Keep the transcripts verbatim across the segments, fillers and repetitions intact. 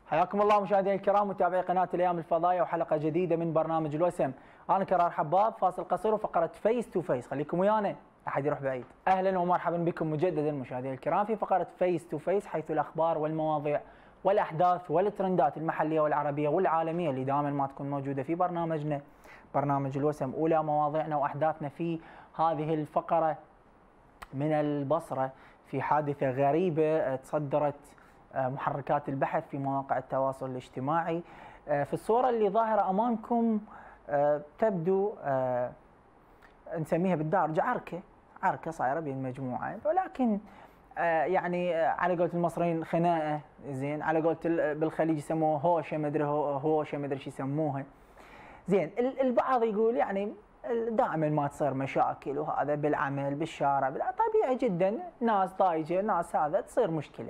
حياكم الله مشاهدينا الكرام متابعي قناه الايام الفضائيه وحلقه جديده من برنامج الوسم. انا كرار حباب، فاصل قصير وفقره فيس تو فيس، خليكم ويانا لا احد يروح بعيد. اهلا ومرحبا بكم مجددا مشاهدينا الكرام في فقره فيس تو فيس، حيث الاخبار والمواضيع والاحداث والترندات المحليه والعربيه والعالميه اللي دائما ما تكون موجوده في برنامجنا برنامج الوسم. اولى مواضيعنا واحداثنا في هذه الفقره من البصره في حادثه غريبه تصدرت محركات البحث في مواقع التواصل الاجتماعي. في الصورة اللي ظاهرة أمامكم تبدو نسميها بالدارجة عركة عركة صايرة بين مجموعة، ولكن يعني على قولة المصريين خناقة، زين، على قولة بالخليج يسموها هوشة، ما ادري هوشة ما ادري ايش يسموها. زين، البعض يقول يعني دائما ما تصير مشاكل وهذا بالعمل بالشارع، طبيعي جدا، ناس ضايجة ناس هذا تصير مشكلة،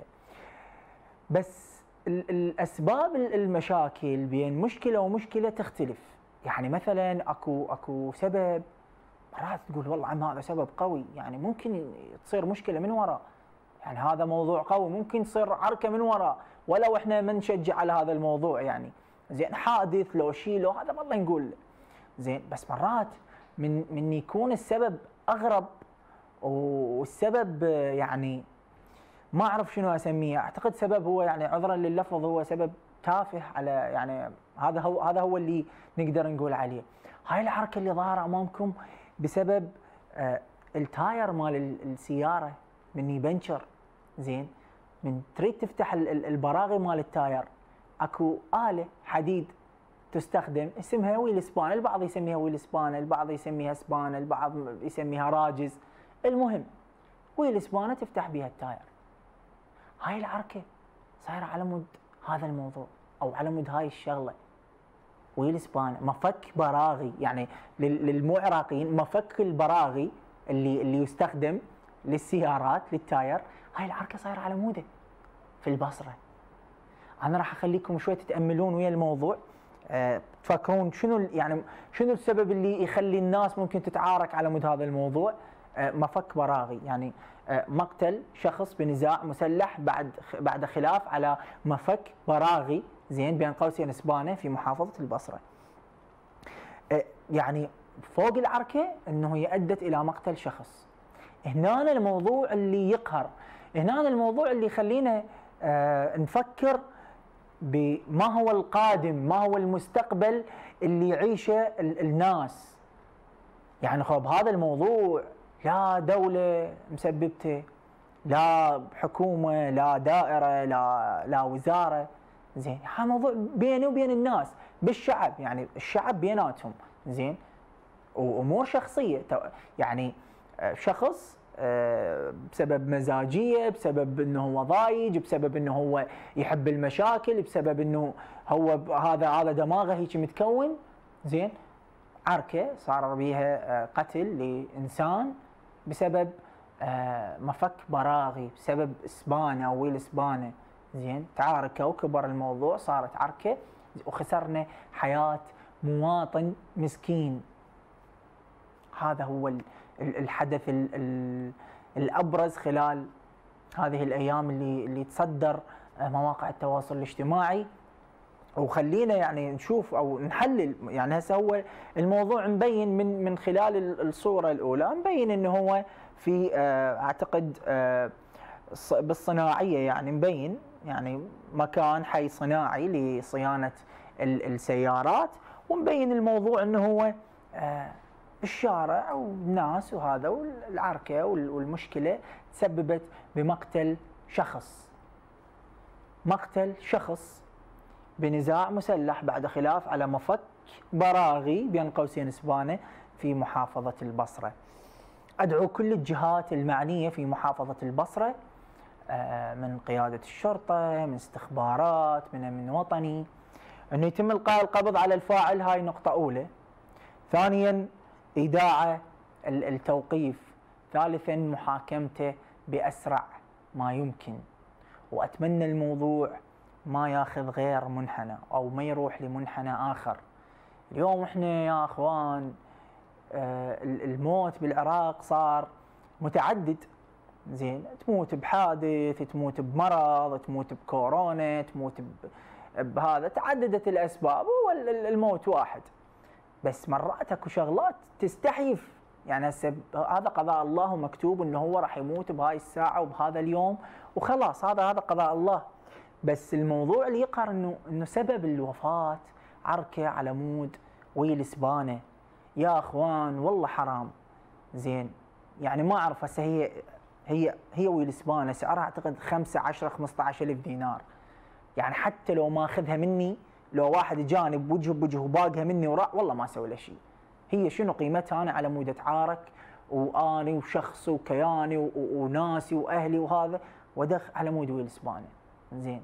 بس الاسباب المشاكل بين مشكله ومشكله تختلف. يعني مثلا اكو اكو سبب مرات تقول والله عم هذا سبب قوي، يعني ممكن تصير مشكله من وراء، يعني هذا موضوع قوي ممكن تصير عركه من وراء، ولو احنا ما نشجع على هذا الموضوع، يعني زين حادث لو شيء لو هذا والله نقول زين، بس مرات من من يكون السبب اغرب والسبب يعني ما اعرف شنو اسميه، اعتقد سبب هو يعني عذرا لللفظ هو سبب تافه، على يعني هذا هو هذا هو اللي نقدر نقول عليه. هاي العركه اللي ظاهره امامكم بسبب آه التاير مال السياره من يبنشر، زين، من تريد تفتح البراغي مال التاير اكو آلة حديد تستخدم اسمها ويل سبان، البعض يسميها ويل سبان، البعض يسميها سبان، البعض يسميها راجز، المهم ويل سبانه تفتح بها التاير. هاي العركة صايرة على مود هذا الموضوع أو على مود هاي الشغلة، ويل سبان مفك براغي، يعني للمو عراقيين مفك البراغي اللي اللي يستخدم للسيارات للتاير. هاي العركة صايرة على موده في البصرة. أنا راح أخليكم شوي تتأملون ويا الموضوع، أه تفكرون شنو يعني شنو السبب اللي يخلي الناس ممكن تتعارك على مود هذا الموضوع. أه مفك براغي، يعني مقتل شخص بنزاع مسلح بعد بعد خلاف على مفك براغي، زين، بين قوسين سبانه في محافظه البصره. يعني فوق العركه انه هي ادت الى مقتل شخص. هنا الموضوع اللي يقهر، هنا الموضوع اللي يخلينا نفكر بما هو القادم، ما هو المستقبل اللي يعيشه الناس. يعني خب هذا الموضوع لا دولة مسببته، لا حكومة، لا دائرة، لا لا وزارة، زين، هذا موضوع بيني وبين الناس بالشعب، يعني الشعب بيناتهم، زين، وامور شخصية، يعني شخص بسبب مزاجية، بسبب انه هو ضايج، بسبب انه هو يحب المشاكل، بسبب انه هو هذا هذا دماغه هيك متكون، زين، عركة صار بيها قتل لإنسان بسبب مفك براغي، بسبب سبانة أو ويل سبانة، زين، تعاركوا وكبر الموضوع، صارت عركة وخسرنا حياة مواطن مسكين. هذا هو الحدث الأبرز خلال هذه الأيام اللي اللي تصدر مواقع التواصل الاجتماعي. وخلينا يعني نشوف او نحلل، يعني هسه هو الموضوع مبين من من خلال الصوره الاولى، مبين انه هو في اعتقد بالصناعيه، يعني مبين يعني مكان حي صناعي لصيانه السيارات، ومبين الموضوع انه هو الشارع والناس وهذا، والعركه والمشكله تسببت بمقتل شخص، مقتل شخص بنزاع مسلح بعد خلاف على مفك براغي بين قوسين سبانه في محافظة البصرة. أدعو كل الجهات المعنية في محافظة البصرة، من قيادة الشرطة، من استخبارات، من أمن وطني، أنه يتم إلقاء القبض على الفاعل. هاي نقطة أولى. ثانيا إيداعه التوقيف. ثالثا محاكمته بأسرع ما يمكن. وأتمنى الموضوع ما ياخذ غير منحنى او ما يروح لمنحنى اخر. اليوم احنا يا اخوان الموت بالعراق صار متعدد، زين، تموت بحادث، تموت بمرض، تموت بكورونا، تموت بهذا، تعددت الاسباب والموت واحد. بس مرات اكو شغلات تستحيف، يعني هسه هذا قضاء الله ومكتوب انه هو راح يموت بهاي الساعه وبهذا اليوم وخلاص، هذا هذا قضاء الله. بس الموضوع اللي يقهر انه انه سبب الوفاه عركه على مود ويا الاسبانه. يا اخوان والله حرام. زين يعني ما اعرف هسه هي هي هي ويا الاسبانه سعرها اعتقد خمسة عشرة خمسة عشر ألف دينار. يعني حتى لو ماخذها مني، لو واحد جاني بوجه بوجه وباقها مني وراء، والله ما اسوي له شيء. هي شنو قيمتها انا على مود اتعارك واني وشخص وكياني وناسي واهلي وهذا ودخ على مود ويا الاسبانه. زين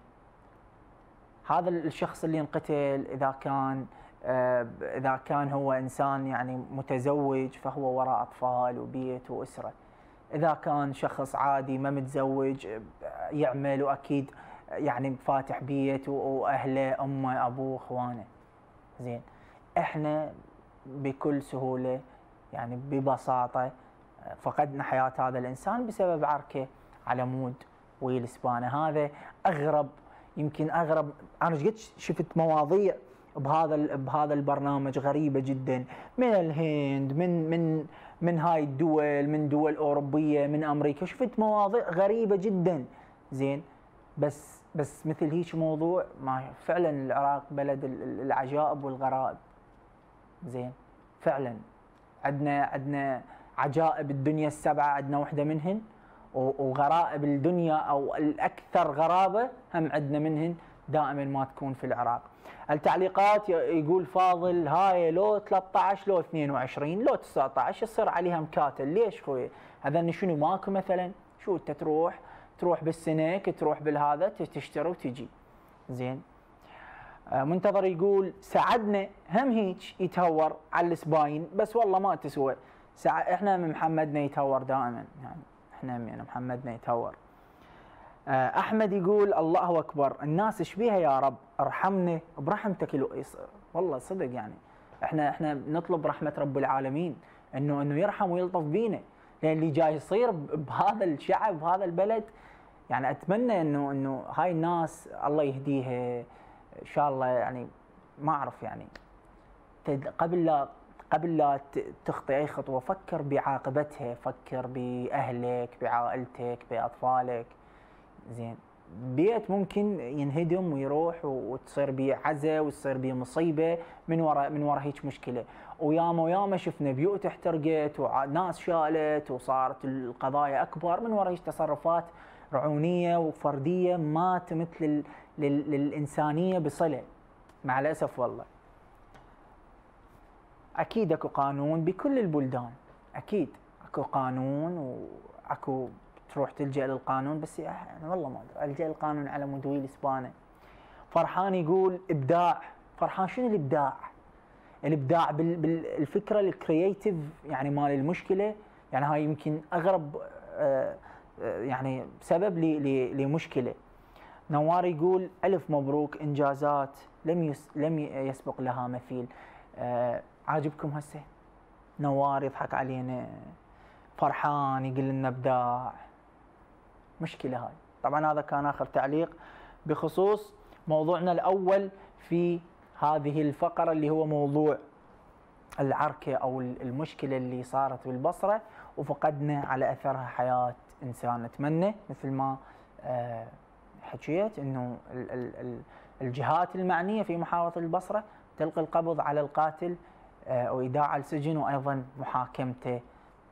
هذا الشخص اللي انقتل اذا كان آه اذا كان هو انسان يعني متزوج فهو وراء اطفال وبيت واسره. اذا كان شخص عادي ما متزوج يعمل واكيد يعني فاتح بيت واهله امه ابوه اخوانه. زين احنا بكل سهوله يعني ببساطه فقدنا حياه هذا الانسان بسبب عركه على مود ويا الاسبانه. هذا اغرب، يمكن اغرب. انا قد شفت مواضيع بهذا بهذا البرنامج غريبه جدا، من الهند، من من من هاي الدول، من دول اوروبيه، من امريكا، شفت مواضيع غريبه جدا. زين بس بس مثل هيك موضوع، ما فعلا العراق بلد العجائب والغرائب. زين فعلا عندنا عندنا عجائب الدنيا السبعه، عندنا وحده منهن، وغرائب الدنيا او الاكثر غرابه هم عندنا منهن دائما ما تكون في العراق. التعليقات يقول فاضل هاي لو ثلاثة عشر لو اثنين وعشرين لو تسعة عشر يصير عليها مكاتل. ليش خوي؟ هذا شنو ماكو مثلا؟ شو انت تروح تروح بالسنك تروح بالهذا تشتري وتجي. زين منتظر يقول سعدنا هم هيك يتهور على السباين، بس والله ما تسوى. سع... احنا من محمدنا يتهور دائما، يعني احنا من محمدنا يتهور. احمد يقول الله اكبر، الناس ايش بيها يا رب، ارحمنا برحمتك. والله صدق يعني احنا احنا نطلب رحمه رب العالمين انه انه يرحم ويلطف بينا، لان اللي جاي يصير بهذا الشعب بهذا البلد، يعني اتمنى انه انه هاي الناس الله يهديها ان شاء الله. يعني ما اعرف يعني قبل لا قبل لا تخطي اي خطوه فكر بعاقبتها، فكر باهلك بعائلتك باطفالك. زين بيت ممكن ينهدم ويروح وتصير بيه عزا وتصير بيه مصيبه من وراء من وراء هيك مشكله. وياما وياما شفنا بيوت احترقت وناس شالت وصارت القضايا اكبر من وراء هيك تصرفات رعونيه وفرديه ما تمثل للانسانيه بصله، مع الاسف. والله اكيد اكو قانون بكل البلدان، اكيد اكو قانون واكو تروح تلجأ للقانون، بس يعني والله ما ادري الجأ للقانون على مود ويا الاسبانه. فرحان يقول ابداع. فرحان شنو الابداع؟ الابداع بالفكره الكرييتيف يعني مال المشكله. يعني هاي يمكن اغرب يعني سبب لمشكله. نوار يقول الف مبروك، انجازات لم يس لم يسبق لها مثيل. عاجبكم هسه؟ نوار يضحك علينا، فرحان يقول لنا ابداع. مشكله هاي. طبعا هذا كان اخر تعليق بخصوص موضوعنا الاول في هذه الفقره اللي هو موضوع العركه او المشكله اللي صارت بالبصره وفقدنا على اثرها حياه انسان. نتمنى مثل ما حكيت انه الجهات المعنيه في محافظه البصره تلقي القبض على القاتل وايداعه السجن وايضا محاكمته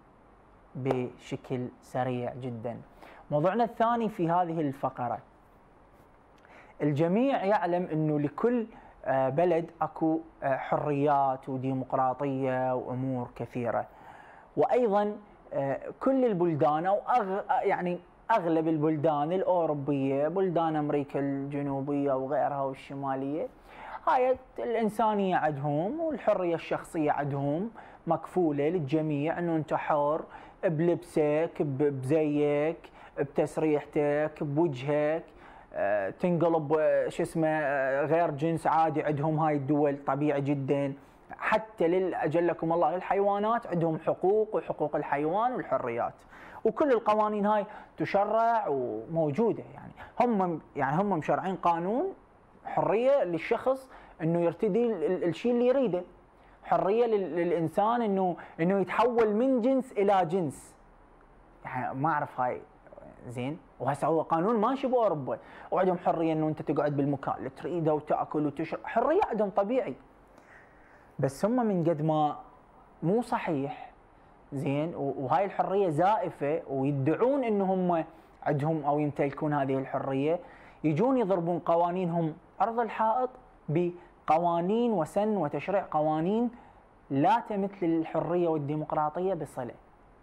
بشكل سريع جدا. موضوعنا الثاني في هذه الفقرة، الجميع يعلم انه لكل بلد اكو حريات وديمقراطية وامور كثيرة، وايضا كل البلدان او أغ... يعني اغلب البلدان الاوروبية، بلدان امريكا الجنوبية وغيرها والشمالية، هاي الانسانية عندهم والحرية الشخصية عندهم مكفولة للجميع، انه انت حر بلبسك بزيك بتسريحتك بوجهك، تنقلب شو اسمه غير جنس عادي عندهم هاي الدول طبيعي جدا. حتى للاجلكم الله للحيوانات عندهم حقوق وحقوق الحيوان والحريات، وكل القوانين هاي تشرع وموجوده. يعني هم يعني هم مشرعين قانون حريه للشخص انه يرتدي الشيء اللي يريده، حريه للانسان انه انه يتحول من جنس الى جنس. يعني ما اعرف هاي زين. وهسه هو قانون ماشي باوروبا، وعندهم حريه انه انت تقعد بالمكان اللي تريده وتاكل وتشرب، حريه عندهم طبيعي. بس هم من قد ما مو صحيح زين، وهاي الحريه زائفه ويدعون انهم عندهم او يمتلكون هذه الحريه، يجون يضربون قوانينهم ارض الحائط بقوانين وسن وتشريع قوانين لا تمت للحريه والديمقراطيه بصله.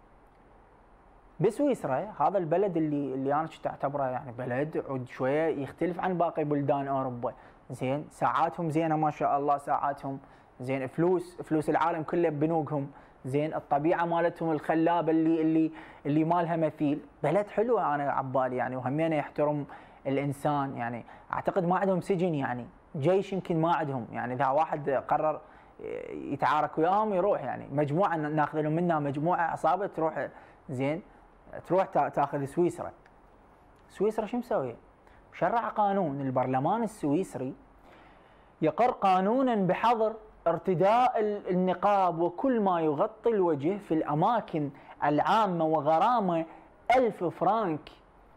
بسويسرا هذا البلد اللي اللي انا كنت اعتبره يعني بلد عود شويه يختلف عن باقي بلدان اوروبا، زين، ساعاتهم زينه ما شاء الله، ساعاتهم زين، فلوس فلوس العالم كله ببنوكهم، زين، الطبيعه مالتهم الخلابه اللي اللي اللي ما لها مثيل، بلد حلو انا عبالي يعني، وهمينه يحترم الانسان يعني. اعتقد ما عندهم سجن يعني، جيش يمكن ما عندهم يعني، اذا واحد قرر يتعارك وياهم يروح يعني، مجموعه ناخذ لهم منها مجموعه عصابه تروح، زين، تروح تاخذ سويسرا. سويسرا شو مسويه؟ شرع قانون، البرلمان السويسري يقر قانونا بحظر ارتداء النقاب وكل ما يغطي الوجه في الاماكن العامه، وغرامه ألف فرانك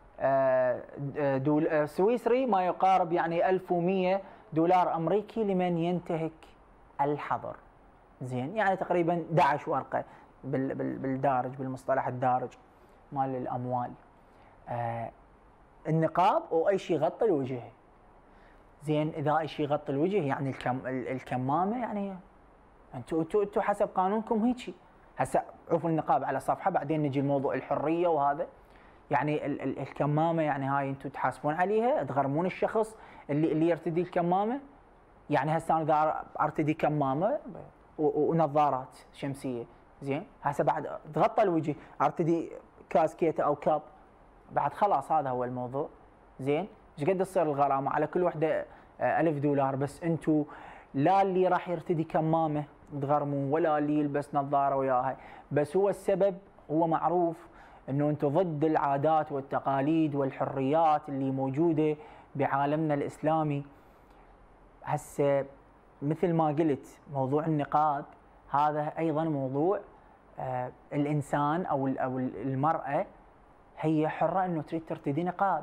دول سويسري، ما يقارب يعني ألف ومئة دولار امريكي لمن ينتهك الحظر. زين، يعني تقريبا أحد عشر ورقه بالدارج، بالمصطلح الدارج مال الاموال. آه النقاب واي شيء يغطي الوجه. زين، اذا اي شيء يغطي الوجه يعني الكم الكمامه، يعني انتم انتم انتم حسب قانونكم هيجي. هسه عوفوا النقاب على صفحه، بعدين نجي لموضوع الحريه وهذا. يعني ال ال الكمامه يعني هاي انتم تحاسبون عليها، تغرمون الشخص اللي اللي يرتدي الكمامه. يعني هسه انا اذا ارتدي كمامه ونظارات شمسيه، زين، هسه بعد تغطى الوجه ارتدي كاسكيته او كاب، بعد خلاص هذا هو الموضوع. زين، ايش قد تصير الغرامه على كل وحده؟ ألف دولار. بس انتم لا اللي راح يرتدي كمامه تغرمون، ولا اللي يلبس نظاره وياها. بس هو السبب هو معروف انه انتم ضد العادات والتقاليد والحريات اللي موجوده بعالمنا الاسلامي. هسه مثل ما قلت موضوع النقاب هذا ايضا موضوع آه الانسان او او المراه هي حره انه تريد ترتدي نقاب.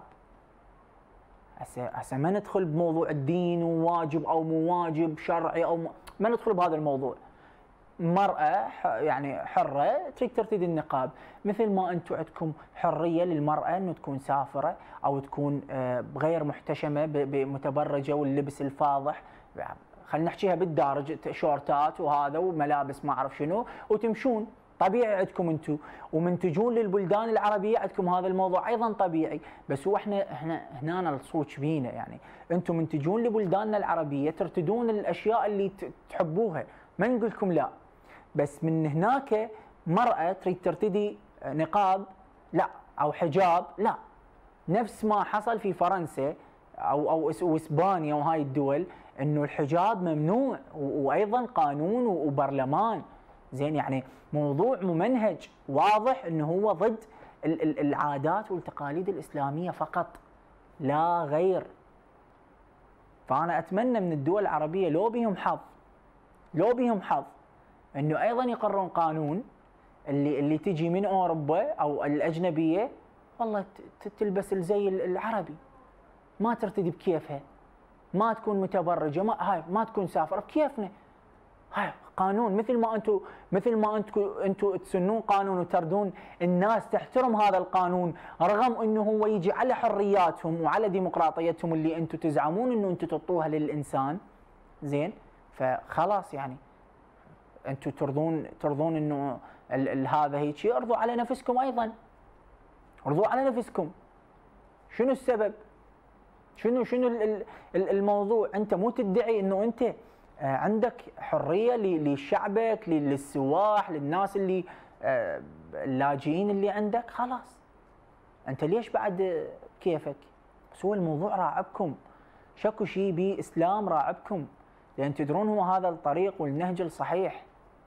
هسه هسه ما ندخل بموضوع الدين وواجب او مو واجب شرعي او ما, ما ندخل بهذا الموضوع. مرأة يعني حرة تريد ترتدي النقاب، مثل ما انتم عندكم حرية للمرأة انه تكون سافرة او تكون غير محتشمة بمتبرجة واللبس الفاضح، خلينا نحكيها بالدارج، شورتات وهذا وملابس ما اعرف شنو وتمشون. طبيعي عندكم انتم، ومن تجون للبلدان العربيه عندكم هذا الموضوع ايضا طبيعي. بس هو احنا احنا هنا الصوت بينا يعني، انتم من تجون لبلداننا العربيه ترتدون الاشياء اللي تحبوها، ما نقول لكم لا. بس من هناك مراه تريد ترتدي نقاب لا، او حجاب لا، نفس ما حصل في فرنسا او او اسبانيا وهاي الدول، انه الحجاب ممنوع وايضا قانون وبرلمان. زين، يعني موضوع ممنهج واضح انه هو ضد العادات والتقاليد الاسلاميه فقط لا غير. فانا اتمنى من الدول العربيه لو بهم حظ لو بهم حظ انه ايضا يقررون قانون اللي اللي تجي من اوروبا او الاجنبيه والله تلبس الزي العربي، ما ترتدي بكيفها، ما تكون متبرجه، ما هاي ما تكون سافره بكيفنا. هاي قانون، مثل ما انتم مثل ما انتم انتم تسنون قانون وتردون الناس تحترم هذا القانون، رغم انه هو يجي على حرياتهم وعلى ديمقراطيتهم اللي انتم تزعمون انه انتم تعطوها للانسان. زين، فخلاص يعني انتم ترضون ترضون انه هذا هيك، ارضوا على نفسكم ايضا، ارضوا على نفسكم. شنو السبب؟ شنو شنو الموضوع؟ انت مو تدعي انه انت عندك حريه لشعبك، للسواح، للناس اللي اللاجئين اللي عندك، خلاص انت ليش بعد كيفك؟ بس هو الموضوع راعبكم، شكو شيء باسلام راعبكم، لان تدرون هو هذا الطريق والنهج الصحيح.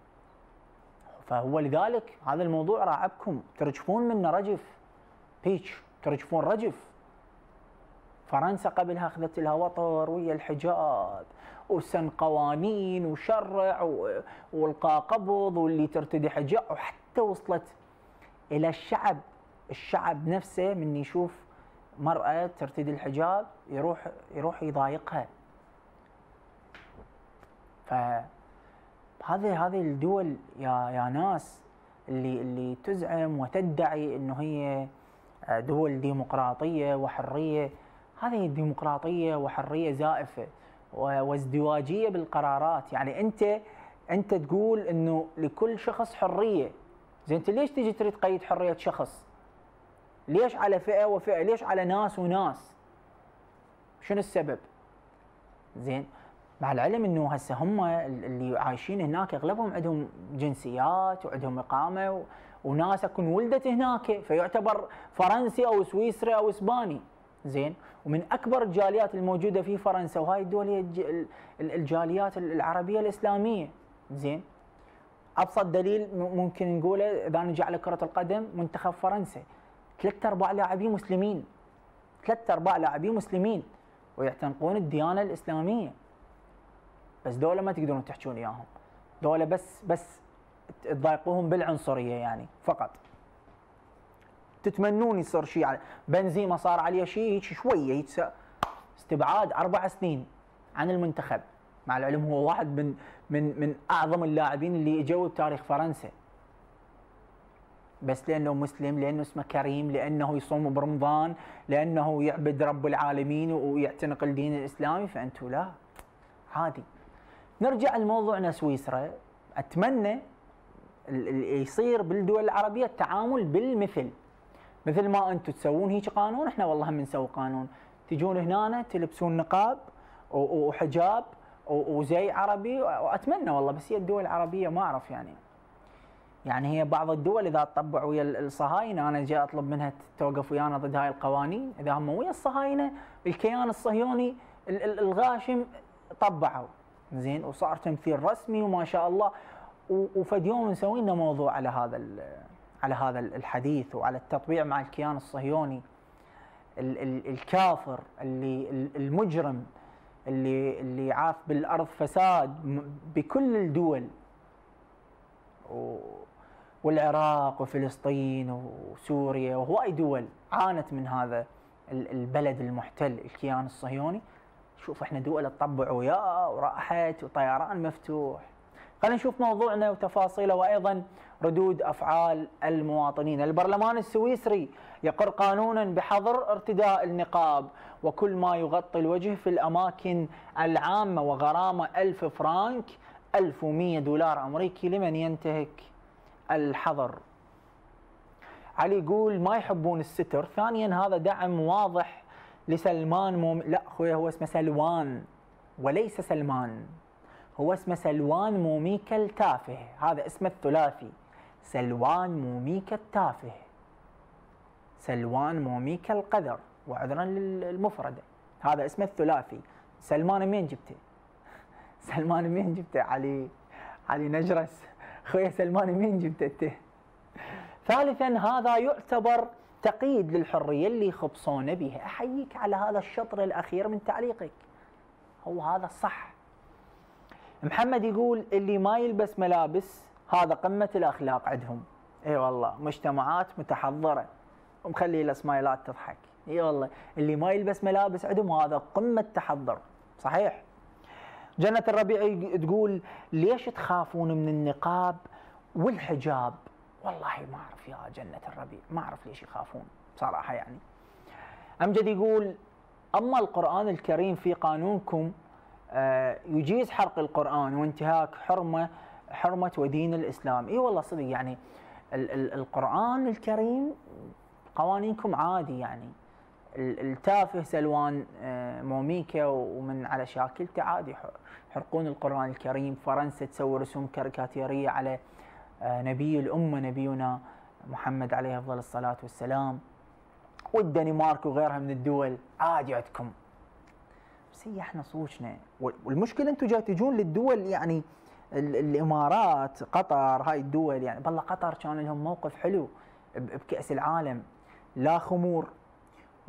فهو لذلك هذا الموضوع راعبكم، ترجفون منه رجف، بيتش ترجفون رجف. فرنسا قبلها اخذت لها وطر ويا الحجاب وسن قوانين وشرع والقى قبض واللي ترتدي حجاب، وحتى وصلت الى الشعب، الشعب نفسه من يشوف مرأة ترتدي الحجاب يروح يروح يضايقها. فهذه هذه الدول يا يا ناس اللي اللي تزعم وتدعي انه هي دول ديمقراطيه وحريه، هذه الديمقراطيه وحريه زائفه وازدواجيه بالقرارات. يعني انت انت تقول انه لكل شخص حريه، زين انت ليش تجي تريد تقيد حريه شخص؟ ليش على فئه وفئه؟ ليش على ناس وناس؟ شنو السبب؟ زين مع العلم انه هسه هم اللي عايشين هناك اغلبهم عندهم جنسيات وعندهم اقامه و... وناس اكون ولدت هناك، فيعتبر فرنسي او سويسري او اسباني. زين ومن اكبر الجاليات الموجوده في فرنسا، وهاي الدول هي الجاليات العربيه الاسلاميه. زين ابسط دليل ممكن نقوله اذا نجي على كره القدم، منتخب فرنسا ثلاث ارباع لاعبين مسلمين، ثلاث ارباع لاعبين مسلمين ويعتنقون الديانه الاسلاميه. بس دولة ما تقدرون تحجون اياهم، دولة بس بس تضايقوهم بالعنصريه يعني فقط. تتمنون يصير شيء على بنزيما، صار عليه شيء هيك شويه هيك استبعاد اربع سنين عن المنتخب، مع العلم هو واحد من من من اعظم اللاعبين اللي اجوا بتاريخ فرنسا، بس لانه مسلم، لانه اسمه كريم، لانه يصوم برمضان، لانه يعبد رب العالمين ويعتنق الدين الاسلامي، فانتم لا عادي. نرجع لموضوعنا سويسرا. اتمنى يصير بالدول العربيه التعامل بالمثل، مثل ما انتم تسوون هيك قانون، احنا والله هم نسوي قانون. تجون هنا تلبسون نقاب وحجاب وزي عربي، واتمنى والله، بس هي الدول العربيه ما اعرف يعني يعني هي بعض الدول اذا تطبع ويا الصهاينه، انا جاي اطلب منها توقف ويانا ضد هاي القوانين، اذا هم ويا الصهاينه الكيان الصهيوني الغاشم طبعوا زين وصار تمثيل رسمي وما شاء الله، وفد يوم نسوي لنا موضوع على هذا على هذا الحديث وعلى التطبيع مع الكيان الصهيوني الكافر اللي المجرم اللي اللي عاف بالارض فساد بكل الدول، والعراق وفلسطين وسوريا وهواي دول عانت من هذا البلد المحتل الكيان الصهيوني. شوف احنا دول تطبعوا وياه وراحت وطيران مفتوح. خلينا نشوف موضوعنا وتفاصيله وايضا ردود افعال المواطنين. البرلمان السويسري يقر قانونا بحظر ارتداء النقاب وكل ما يغطي الوجه في الاماكن العامه، وغرامه ألف فرانك ألف ومئة دولار امريكي لمن ينتهك الحظر. علي يقول ما يحبون الستر. ثانيا هذا دعم واضح لسلمان موم... لا اخوي هو اسمه سلوان وليس سلمان، هو اسمه سلوان موميكا التافه، هذا اسمه الثلاثي، سلوان موميكا التافه، سلوان موميكا القذر، وعذرا للمفردة، هذا اسمه الثلاثي. سلمان منين جبته؟ سلمان منين جبته؟ علي علي نجرس، خويا سلمان منين جبته انت؟ ثالثا هذا يعتبر تقييد للحرية اللي يخبصون بها. احييك على هذا الشطر الاخير من تعليقك، هو هذا الصح. محمد يقول اللي ما يلبس ملابس هذا قمة الأخلاق عندهم. اي والله مجتمعات متحضرة ومخلي الاسمايلات تضحك. اي والله اللي ما يلبس ملابس عندهم هذا قمة تحضر. صحيح. جنة الربيع تقول ليش تخافون من النقاب والحجاب؟ والله ما اعرف يا جنة الربيع، ما اعرف ليش يخافون بصراحة يعني. أمجد يقول أما القرآن الكريم في قانونكم يجيز حرق القرآن وانتهاك حرمة حرمة ودين الإسلام. اي والله صدق يعني ال ال القرآن الكريم قوانينكم عادي يعني. التافه سلوان موميكا ومن على شاكلته عادي يحرقون القرآن الكريم. فرنسا تسوي رسوم كاريكاتيرية على نبي الأمة نبينا محمد عليه أفضل الصلاة والسلام. والدنمارك وغيرها من الدول عادي عندكم. بس هي احنا صوتنا، والمشكلة انتم جاي تجون للدول يعني الامارات، قطر، هاي الدول يعني بالله قطر كان لهم موقف حلو بكأس العالم، لا خمور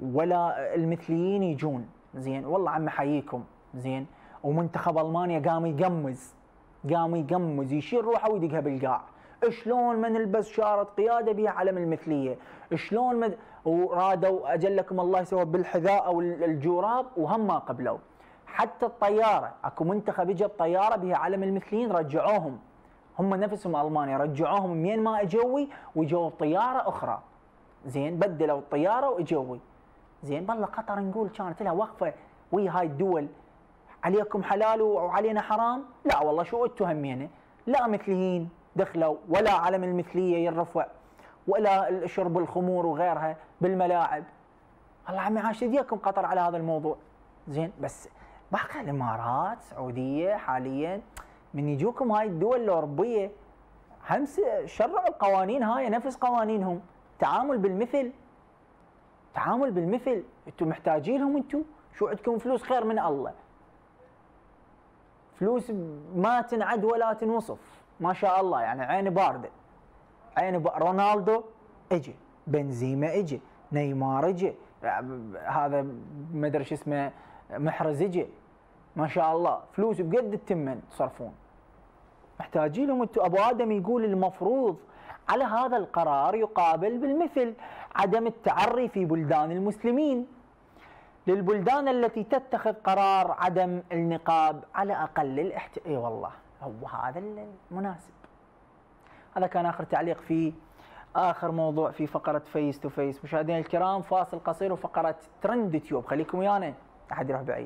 ولا المثليين يجون، زين والله عمي حييكم، زين. ومنتخب المانيا قام يقمز، قام يقمز يشيل روحه ويدقها بالقاع. شلون ما نلبس شاره قياده بها علم المثليه، شلون ما ورادوا اجلكم الله يسوى بالحذاء او الجوراب وهم ما قبلوا. حتى الطياره، اكو منتخب اجى بطياره بها علم المثليين رجعوهم، هم نفسهم المانيا رجعوهم من ما اجوي وجوا بطياره اخرى، زين بدلوا الطياره واجوي، زين. بالله قطر نقول كانت لها وقفه ويا هاي الدول، عليكم حلال وعلينا حرام؟ لا والله شو انتم همينه؟ لا مثليين دخلوا ولا علم المثليه ينرفع ولا شرب الخمور وغيرها بالملاعب. والله عمي عاش ايديكم قطر على هذا الموضوع، زين. بس باقي الامارات، السعوديه حاليا من يجوكم هاي الدول الاوروبيه هم شرعوا القوانين هاي نفس قوانينهم، تعامل بالمثل، تعامل بالمثل. انتم محتاجين لهم، انتم شو عندكم فلوس خير من الله، فلوس ما تنعد ولا تنوصف ما شاء الله، يعني عين بارده، عين ب... رونالدو اجى، بنزيما اجى، نيمار اجى، هذا ما ادري شو اسمه محرز اجى، ما شاء الله فلوس بقد التمن تصرفون. محتاجين لهم انتم. ابو ادم يقول المفروض على هذا القرار يقابل بالمثل، عدم التعري في بلدان المسلمين للبلدان التي تتخذ قرار عدم النقاب على اقل الاحت... اي والله هو هذا المناسب. هذا كان اخر تعليق في اخر موضوع في فقره فيس تو فيس. مشاهدينا الكرام فاصل قصير وفقره ترند تيوب، خليكم ويانا لا احد يروح بعيد.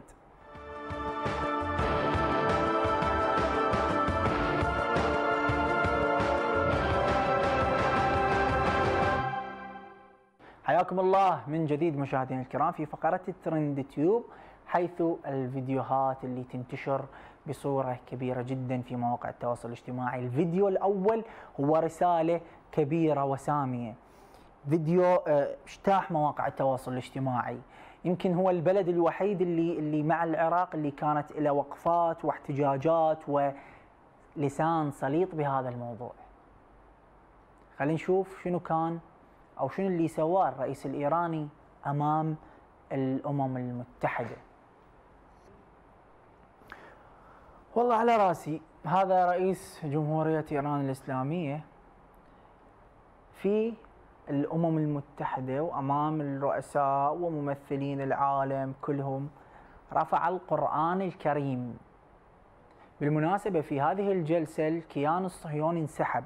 حياكم الله من جديد مشاهدينا الكرام في فقرة الترند تيوب، حيث الفيديوهات اللي تنتشر بصورة كبيرة جدا في مواقع التواصل الاجتماعي. الفيديو الأول هو رسالة كبيرة وسامية، فيديو اجتاح مواقع التواصل الاجتماعي، يمكن هو البلد الوحيد اللي اللي مع العراق اللي كانت له وقفات واحتجاجات ولسان سليط بهذا الموضوع. خلينا نشوف شنو كان أو شنو اللي سواه الرئيس الإيراني أمام الأمم المتحدة. والله على راسي، هذا رئيس جمهورية إيران الإسلامية في الأمم المتحدة وأمام الرؤساء وممثلين العالم كلهم رفع القرآن الكريم. بالمناسبة في هذه الجلسة الكيان الصهيوني انسحب،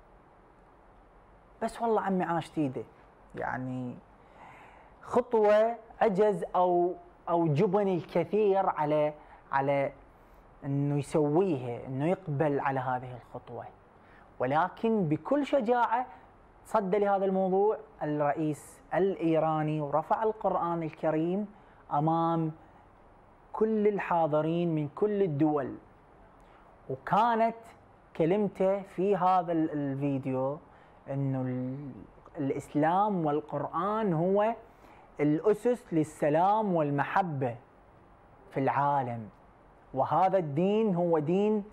بس والله عمي عاشت ايده، يعني خطوه عجز او او جبن الكثير على على انه يسويها، انه يقبل على هذه الخطوه، ولكن بكل شجاعه صد لهذا الموضوع الرئيس الايراني ورفع القران الكريم امام كل الحاضرين من كل الدول. وكانت كلمته في هذا الفيديو انه الاسلام والقران هو الاسس للسلام والمحبه في العالم، وهذا الدين هو دين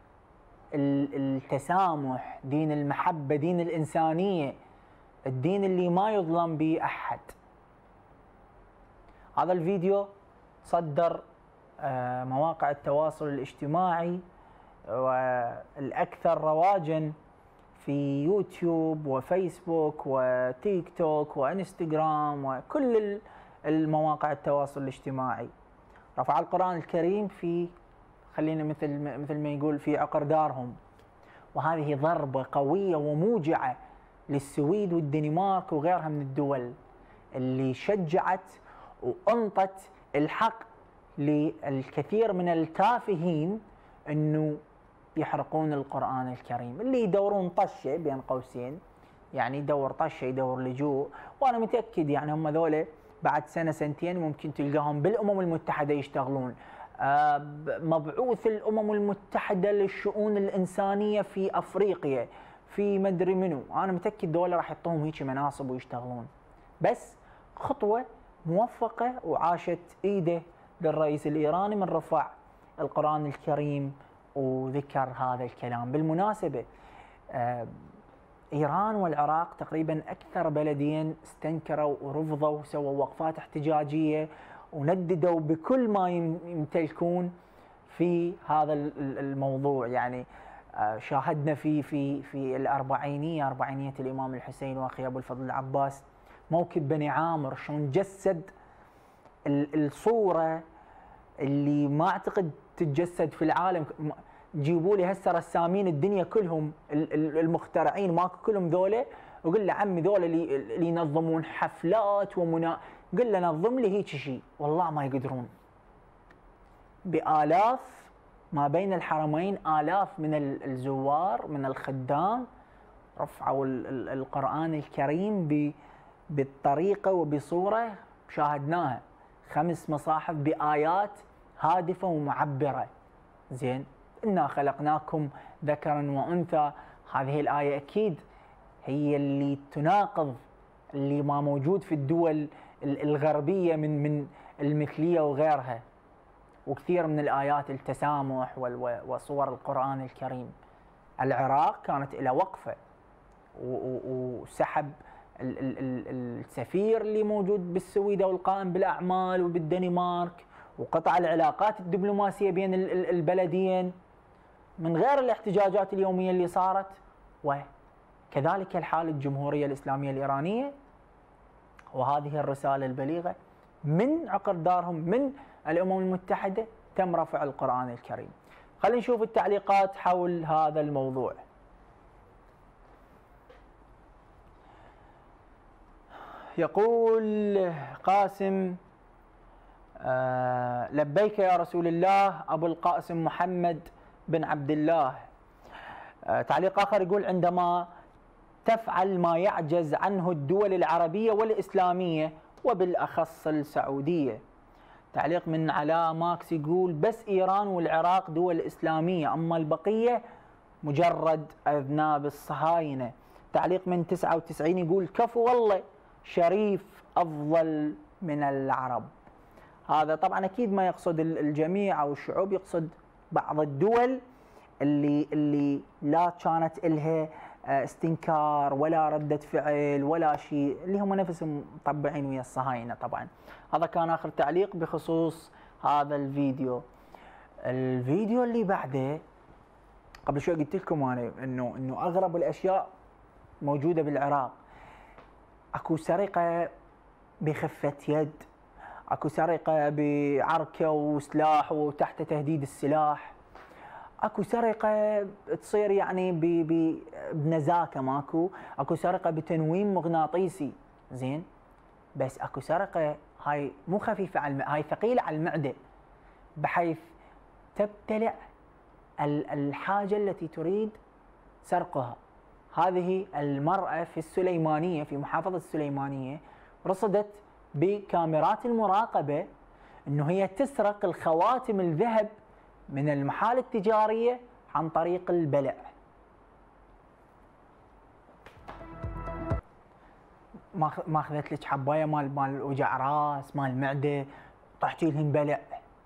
التسامح، دين المحبه، دين الانسانيه، الدين اللي ما يظلم به احد. هذا الفيديو صدر مواقع التواصل الاجتماعي والاكثر رواجا في يوتيوب وفيسبوك وتيك توك وانستغرام وكل المواقع التواصل الاجتماعي. رفع القرآن الكريم في، خلينا مثل مثل ما يقول، في عقر دارهم. وهذه ضربة قوية وموجعة للسويد والدنمارك وغيرها من الدول اللي شجعت وأنطت الحق للكثير من التافهين انه يحرقون القرآن الكريم، اللي يدورون طشة بين قوسين، يعني يدور طشة يدور لجوء. وانا متأكد يعني هم ذولا بعد سنة سنتين ممكن تلقاهم بالأمم المتحدة يشتغلون، مبعوث الأمم المتحدة للشؤون الإنسانية في أفريقيا، في مدري منو، أنا متأكد ذولا راح يحطوهم هيك مناصب ويشتغلون. بس خطوة موفقة وعاشت إيده للرئيس الإيراني من رفع القرآن الكريم وذكر هذا الكلام. بالمناسبة ايران والعراق تقريبا اكثر بلدين استنكروا ورفضوا وسووا وقفات احتجاجيه ونددوا بكل ما يمتلكون في هذا الموضوع. يعني شاهدنا في في في الاربعينيه، اربعينيه الامام الحسين واخي ابو الفضل العباس، موكب بني عامر شلون جسد الصوره اللي ما اعتقد تتجسد في العالم. جيبوا لي هسه رسامين الدنيا كلهم المخترعين ماكو كلهم ذولا، وقل له عمي ذولا اللي, اللي ينظمون حفلات ومنا، قل له نظم لي هيك شيء، والله ما يقدرون. بآلاف ما بين الحرمين، آلاف من الزوار من الخدام رفعوا القرآن الكريم بالطريقة وبصورة شاهدناها، خمس مصاحف بآيات هادفة ومعبرة. زين، إنا خلقناكم ذكرا وأنثى، هذه الآية أكيد هي اللي تناقض اللي ما موجود في الدول الغربية من من المثلية وغيرها، وكثير من الآيات التسامح وصور القرآن الكريم. العراق كانت إلى وقفة وسحب السفير اللي موجود بالسويدة والقائم بالأعمال وبالدنمارك، وقطع العلاقات الدبلوماسية بين البلدين من غير الاحتجاجات اليومية اللي صارت. وكذلك الحال الجمهورية الإسلامية الإيرانية، وهذه الرسالة البليغة من عقر دارهم من الأمم المتحدة تم رفع القرآن الكريم. خلينا نشوف التعليقات حول هذا الموضوع. يقول قاسم آه لبيك يا رسول الله، أبو القاسم محمد بن عبد الله. آه تعليق آخر يقول عندما تفعل ما يعجز عنه الدول العربية والإسلامية وبالأخص السعودية. تعليق من علاء ماكس يقول بس إيران والعراق دول إسلامية، أما البقية مجرد أذناب الصهاينة. تعليق من تسعة وتسعين يقول كفو والله شريف أفضل من العرب. هذا طبعا أكيد ما يقصد الجميع أو الشعوب، يقصد بعض الدول اللي اللي لا كانت إلها استنكار ولا ردة فعل ولا شيء، اللي هم نفسهم مطبعين ويا الصهاينة. طبعا هذا كان آخر تعليق بخصوص هذا الفيديو. الفيديو اللي بعده، قبل شوي قلت لكم أنا إنه إنه أغرب الأشياء موجودة بالعراق. اكو سرقة بخفة يد، اكو سرقة بعركة وسلاح وتحت تهديد السلاح، اكو سرقة تصير يعني بنزاكة ماكو، اكو سرقة بتنويم مغناطيسي. زين، بس اكو سرقة هاي مو خفيفة على الم... هاي ثقيلة على المعدة، بحيث تبتلع الحاجة التي تريد سرقها. هذه المرأة في السليمانية في محافظة السليمانية رصدت بكاميرات المراقبة أنه هي تسرق الخواتم الذهب من المحال التجارية عن طريق البلع. ما أخذت لك حباية مال مال وجع راس مال معدة طحتي لهن بلع،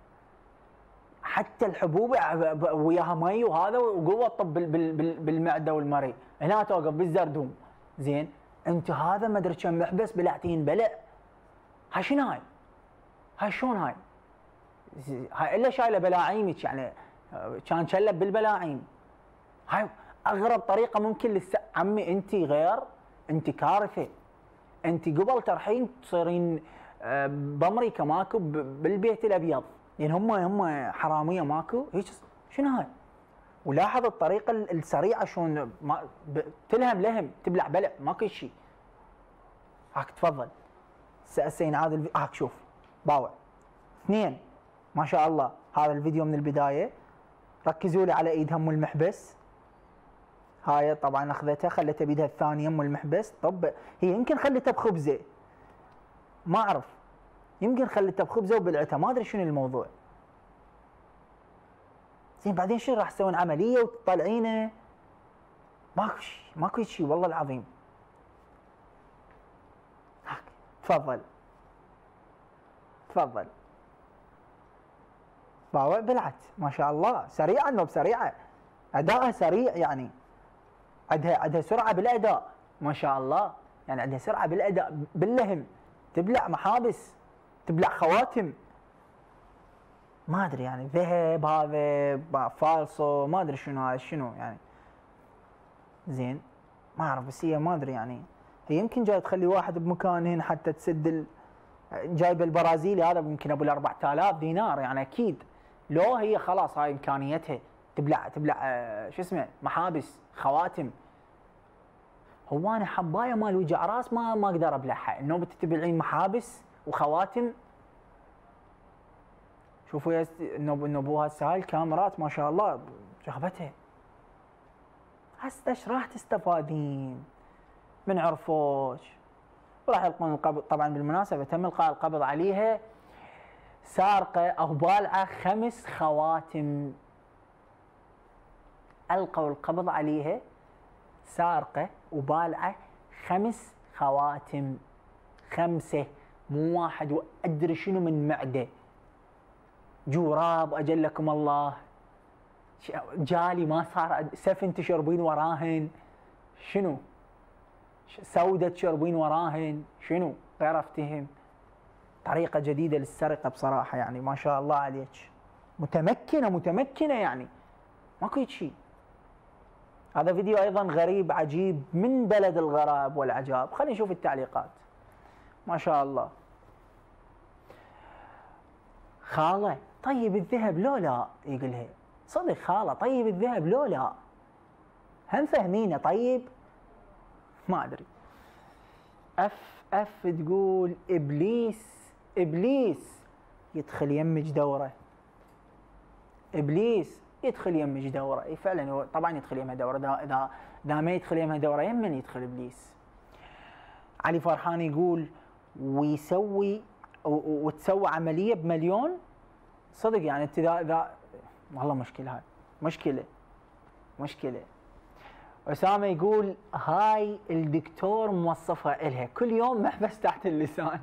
حتى الحبوب وياها مي وهذا وقوة طب بالمعدة والمريء، هنا توقف بالزردوم. زين، انت هذا ما ادري كم محبس بلعتين بلع. هاي شنو هاي؟ هاي شلون هاي؟ هاي الا شايله بلاعيمك، يعني كان شلب بالبلاعيم. هاي اغرب طريقه ممكن للس... عمي انت غير، انت كارثه. انت قبل ترحين تصيرين بامريكا ماكو بالبيت الابيض، لان هم هم حراميه ماكو هيك. شنو هاي؟ ولاحظ الطريقه السريعه شلون تلهم لهم تبلع بلع ماكو شيء. هاك تفضل هسه ينعاد الفي... هاك شوف باوع اثنين ما شاء الله. هذا الفيديو من البدايه، ركزوا لي على ايدها ام المحبس. هاي طبعا اخذتها خلتها بيدها الثانيه ام المحبس. طب هي يمكن خلتها بخبزه، ما اعرف، يمكن خلتها بخبزه وبلعتها، ما ادري شنو الموضوع. زين بعدين شنو راح تسوون عمليه وتطلعينه؟ ماكو شيء، ماكو شيء والله العظيم. هاك تفضل تفضل. باوع بلعت ما شاء الله، سريعه النوب سريعه، اداءها سريع يعني. عندها عندها سرعه بالاداء ما شاء الله، يعني عندها سرعه بالاداء باللهم، تبلع محابس، تبلع خواتم. ما ادري يعني ذهب هذا فالصو، ما ادري شنو هذا شنو يعني. زين ما اعرف، بس هي ما ادري يعني، هي يمكن جاي تخلي واحد بمكان هنا حتى تسد ال... جايبه البرازيلي هذا يمكن ابو ال أربعة آلاف دينار يعني اكيد. لو هي خلاص هاي امكانيتها تبلع تبلع آه شو اسمه محابس خواتم. هو انا حبايه مال وجع راس ما ما اقدر ابلعها، النوبه تبلعين محابس وخواتم. شوفوا يا النوب النوبوها هسه الكاميرات ما شاء الله جابتها. هسه ايش راح تستفادين من عرفوش؟ وراح يلقون القبض. طبعا بالمناسبه تم القاء القبض عليها، سارقه او بالعه خمس خواتم. القوا القبض عليها سارقه وبالعه خمس خواتم، خمسه مو واحد، وادري شنو من معده. جوراب اجلكم الله، جالي ما صار، سفن تشربين وراهن، شنو؟ سودة تشربين وراهن، شنو؟ غير افتهم. طريقة جديدة للسرقة بصراحة يعني ما شاء الله عليك. متمكنة متمكنة يعني ماكو شيء. هذا فيديو ايضا غريب عجيب من بلد الغرائب والعجائب. خلينا نشوف التعليقات. ما شاء الله. خالة طيب الذهب لو لا، يقولها صدق خالة طيب الذهب لو لا، هم فهمينه طيب؟ ما ادري. اف اف تقول ابليس ابليس يدخل يمج دوره، ابليس يدخل يمج دوره. اي فعلا هو طبعا يدخل يمها دوره، اذا اذا ما يدخل يمها دوره يمن يدخل ابليس. علي فرحان يقول ويسوي وتسوي عمليه بمليون. صدق يعني انت اذا اذا والله مشكله، هاي مشكله مشكله. أسامة يقول هاي الدكتور موصفها إلها كل يوم محبس تحت اللسان،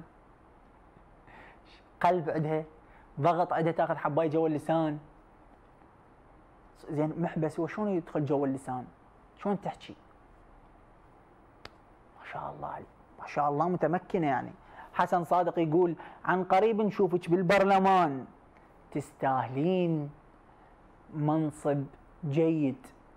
قلب عندها، ضغط عندها، تاخذ حباية جوا اللسان. زين محبس وشلون يدخل جوا اللسان؟ شلون تحكي؟ ما شاء الله عليك، ما شاء الله متمكنة يعني. حسن صادق يقول عن قريب نشوفك بالبرلمان، تستاهلين منصب جيد.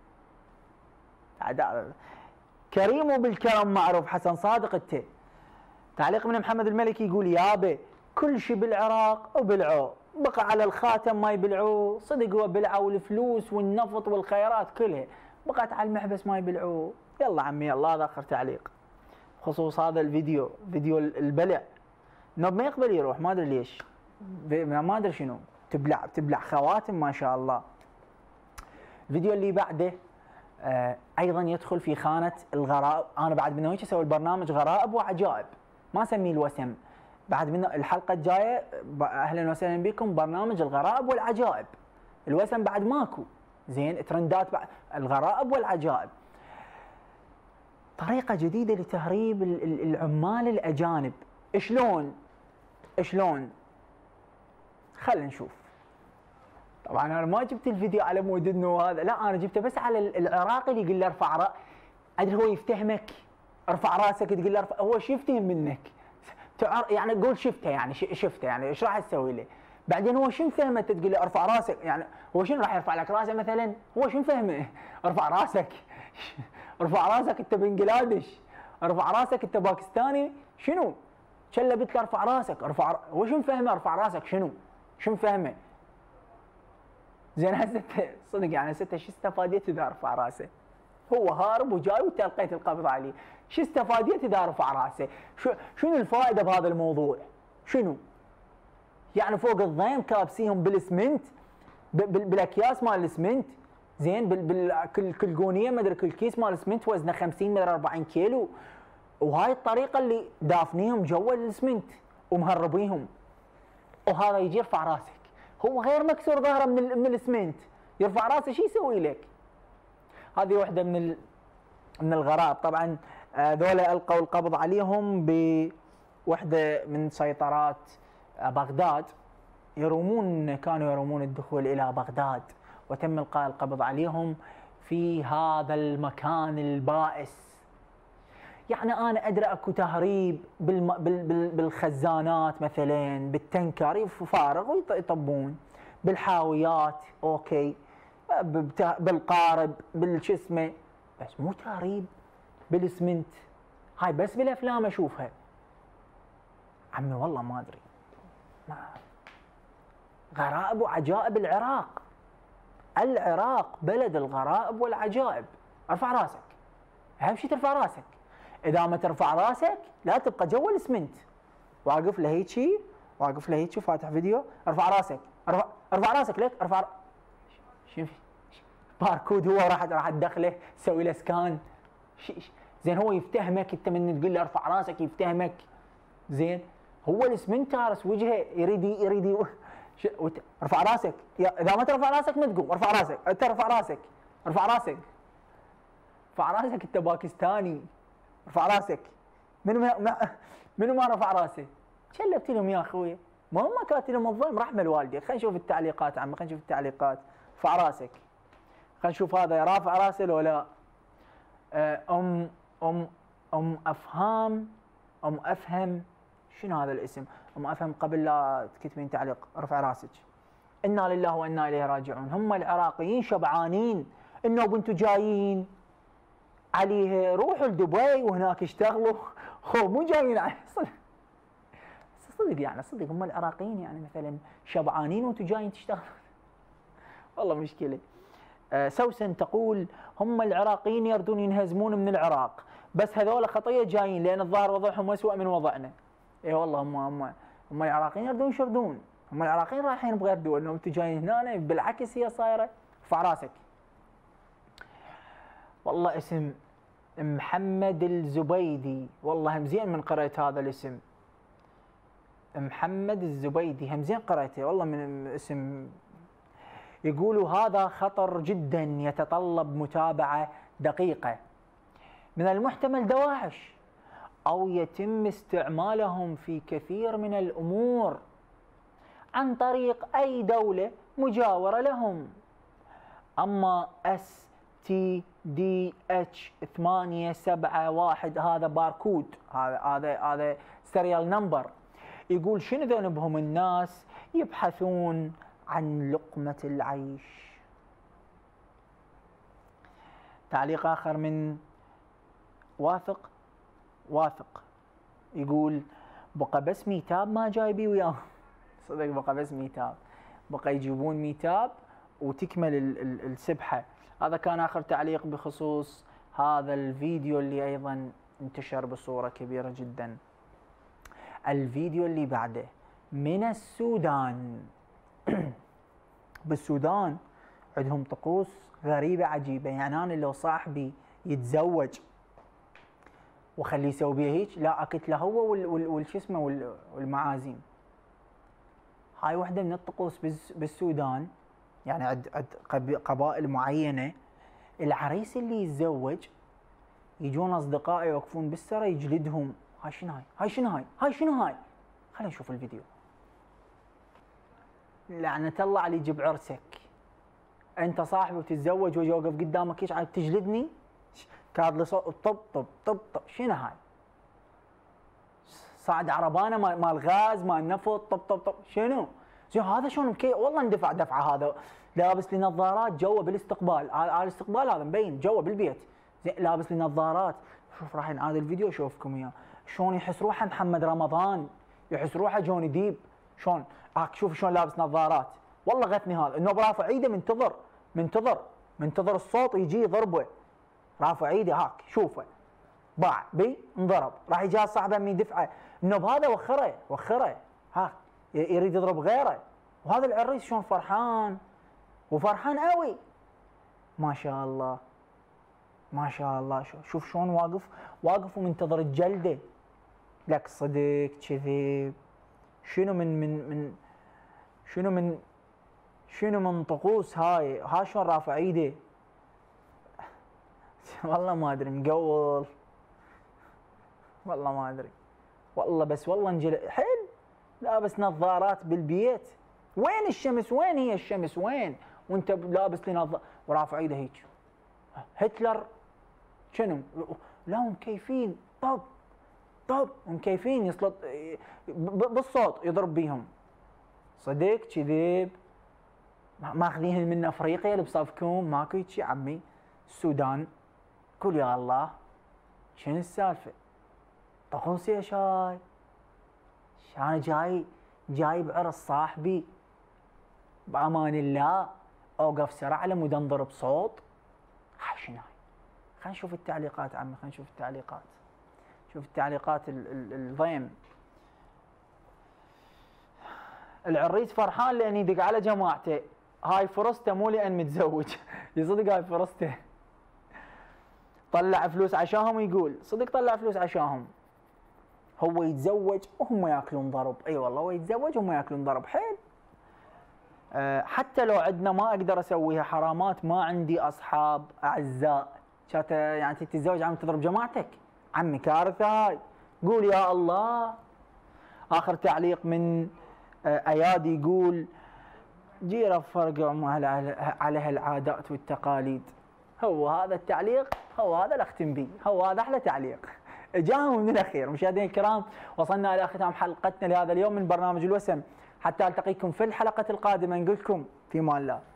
كريم وبالكرم معروف. حسن صادق انت. تعليق من محمد الملك يقول يابا كل شيء بالعراق وبلعوه، بقى على الخاتم ما يبلعوه. صدق هو بلعوا الفلوس والنفط والخيرات كلها، بقت على المحبس ما يبلعوه. يلا عمي يلا، هذا اخر تعليق خصوص هذا الفيديو، فيديو البلع. نوب ما يقبل يروح، ما ادري ليش، ما ادري شنو، تبلع تبلع خواتم ما شاء الله. الفيديو اللي بعده آه ايضا يدخل في خانه الغرائب. انا بعد من هيك اسوي البرنامج غرائب وعجائب، ما اسميه الوسم. بعد من الحلقه الجايه اهلا وسهلا بكم برنامج الغرائب والعجائب. الوسم بعد ماكو. زين ترندات بعد الغرائب والعجائب. طريقه جديده لتهريب العمال الاجانب. شلون؟ شلون؟ خلينا نشوف. طبعا انا ما جبت الفيديو على مود انه هذا، لا انا جبته بس على العراقي اللي يقول له ارفع رأ... ادري هو يفتهمك، ارفع راسك تقول له ارفع، هو شو يفتهم منك؟ تعر... يعني قول شفته، يعني شفته يعني ايش راح تسوي له؟ بعدين هو شو فهمه تقول له ارفع راسك؟ يعني هو شنو راح يرفع لك راسه مثلا؟ هو شو فهمه؟ ارفع راسك ارفع راسك انت بنجلاديش، ارفع راسك انت باكستاني، شنو؟ شلبت له ارفع راسك، ارفع هو شو فهمه ارفع راسك شنو؟ شو فهمه؟ زين هسه صدق يعني هسه شو استفاديت اذا رفع راسه؟ هو هارب وجاي وانت القيت القبض عليه، شو استفاديت اذا رفع راسه؟ شو شنو الفائده بهذا الموضوع؟ شنو؟ يعني فوق الضيم كابسيهم بالاسمنت، بالاكياس مال الاسمنت، زين بالكل كل قونيه ما ادري كل كيس مال اسمنت وزنه خمسين مدري أربعين كيلو، وهاي الطريقه اللي دافنيهم جوا الاسمنت ومهربيهم، وهذا يجي يرفع راسك. هو غير مكسور ظهره من من الاسمنت، يرفع راسه شو يسوي لك؟ هذه واحده من من الغرائب. طبعا ذولا القوا القبض عليهم بوحده من سيطرات بغداد، يرومون كانوا يرومون الدخول الى بغداد، وتم القاء القبض عليهم في هذا المكان البائس. يعني انا ادري اكو تهريب بالم... بال... بال... بالخزانات مثلا، بالتنكر فارغ ويطبون، بالحاويات اوكي، ببت... بالقارب بالشسمه، بس مو تهريب بالاسمنت. هاي بس بالافلام اشوفها. عمي والله ما ادري. ما غرائب وعجائب العراق. العراق بلد الغرائب والعجائب. ارفع راسك، اهم شيء ترفع راسك. اذا ما ترفع راسك لا تبقى جوا الاسمنت. واقف له هيجي، واقف له هيجي فاتح فيديو، ارفع راسك، ارفع ارفع راسك ليك، ارفع ر... شوف باركود هو راح راح تدخله تسوي له سكان. زين هو يفتهمك انت من تقول له ارفع راسك يفتهمك. زين هو الاسمنت تارس وجهه يريد يريد وت... ارفع راسك. اذا ما ترفع راسك ما تقوم. ارفع راسك، انت ارفع راسك، ارفع راسك، ارفع راسك، انت باكستاني. ارفع راسك. منو ما منو ما رفع راسه؟ شلبت لهم يا اخوي. ما هم كاتلهم الظلم رحمه الوالده. خلينا نشوف التعليقات عمي، خلينا نشوف التعليقات. ارفع راسك. خلينا نشوف هذا رافع راسه لو لا. ام ام ام افهام ام افهم. شنو هذا الاسم؟ ام افهم قبل لا تكتبين تعليق. ارفع راسك. انا لله وانا اليه راجعون. هم العراقيين شبعانين انه انتم جايين عليه روحوا لدبي وهناك اشتغلوا. هو مو جايين عليه صدق صدق يعني صدق هم العراقيين يعني مثلا شبعانين وانتم جايين تشتغلوا. والله مشكله. آه سوسن تقول هم العراقيين يردون ينهزمون من العراق، بس هذول خطيه جايين لان الظاهر وضعهم اسوء من وضعنا. اي والله هم هم هم العراقيين يردون يشردون. هم العراقيين رايحين بغير دول، انهم انتم جايين هنا بالعكس هي صايره. ارفع راسك. والله اسم محمد الزبيدي، والله هم زين من قرأت هذا الاسم. محمد الزبيدي هم زين قرأته والله من اسم. يقولوا هذا خطر جدا يتطلب متابعة دقيقة. من المحتمل دواعش أو يتم استعمالهم في كثير من الأمور عن طريق أي دولة مجاورة لهم. أما اس تي دي اتش ثمانية سبعة واحد هذا باركود، هذا هذا هذا سيريال نمبر. يقول شنو ذنبهم الناس يبحثون عن لقمة العيش. تعليق آخر من واثق واثق يقول بقى بس ميتاب ما جايبي وياهم. صدق بقى بس ميتاب، بقى يجيبون ميتاب وتكمل السبحة. هذا كان آخر تعليق بخصوص هذا الفيديو اللي أيضا انتشر بصورة كبيرة جدا. الفيديو اللي بعده من السودان. بالسودان عندهم طقوس غريبة عجيبة. يعني أنا لو صاحبي يتزوج وخليه يسوي بيه هيك، لا أكت له هو والشو اسمه والمعازيم. هاي وحدة من الطقوس بالسودان. يعني عند عند قبائل معينة العريس اللي يتزوج يجون أصدقائه يوقفون بالسرة يجلدهم. هاي شنو هاي؟ هاي شنو هاي؟ هاي شنو هاي؟ خلينا نشوف الفيديو. لعنة الله على يجيب عرسك. أنت صاحبي وتتزوج ويجي يوقف قدامك هيك عاد تجلدني؟ كاد لي صوت طب طب طب طب. شنو هاي؟ صعد عربانة مال غاز مال نفط طب طب طب. شنو؟ زين هذا شلون مكي؟ والله اندفع دفعه. هذا لابس لي نظارات جوا بالاستقبال. على الاستقبال هذا مبين جوا بالبيت. زين لابس لي نظارات. شوف راح نعاد الفيديو اشوفكم اياه. شلون يحس روحه محمد رمضان، يحس روحه جوني ديب. شلون؟ هاك شوف شلون لابس نظارات. والله غثني هذا. النوب رافع ايده منتظر منتظر منتظر الصوت يجي يضربه. رافع ايده هاك شوفه. باع بي انضرب. راح يجي صاحبه من دفعه. النوب هذا وخره وخره. هاك يريد يضرب غيره. وهذا العريس شلون فرحان وفرحان قوي. ما شاء الله ما شاء الله. شوف شلون واقف واقف ومنتظر الجلده. لك صدق كذب. شنو من من من شنو من شنو من طقوس هاي؟ ها شلون رافع ايده. والله ما ادري مقول. والله ما ادري والله. بس والله انجل حل لابس نظارات بالبيت. وين الشمس؟ وين هي الشمس؟ وين وانت لابس لي نظاره ورافع ايده هيك؟ هتلر شنو؟ لا مكيفين طب طب مكيفين يسلط بالصوت يضرب بيهم. صدق كذب؟ ماخذين من افريقيا اللي بصفكم ماكو هيك عمي. السودان قول يا الله شنو السالفه؟ طقوس يا شاي انا جاي جاي بعرس صاحبي بامان الله اوقف سرعه على مود انضرب صوت. شنو هاي؟ خلينا نشوف التعليقات عمي، خلينا نشوف التعليقات. شوف التعليقات الضيم. العريس فرحان لان يدق على جماعته، هاي فرصته مو لان متزوج. يصدق هاي فرصته. طلع فلوس عشاهم ويقول صدق طلع فلوس عشاهم. هو يتزوج وهم ياكلون ضرب. اي والله هو يتزوج وهم ياكلون ضرب حيل. أه حتى لو عندنا ما اقدر اسويها حرامات، ما عندي اصحاب اعزاء كانت يعني تتزوج عم تضرب جماعتك عمي، كارثه هاي. قول يا الله. اخر تعليق من أه ايادي يقول جيرة فرقوا على على هالعادات والتقاليد. هو هذا التعليق، هو هذا اللي اختم به، هو هذا احلى تعليق. جاهم من الاخير. مشاهدينا الكرام وصلنا الى ختام حلقتنا لهذا اليوم من برنامج الوسم، حتى التقيكم في الحلقه القادمه نقول لكم في امان الله.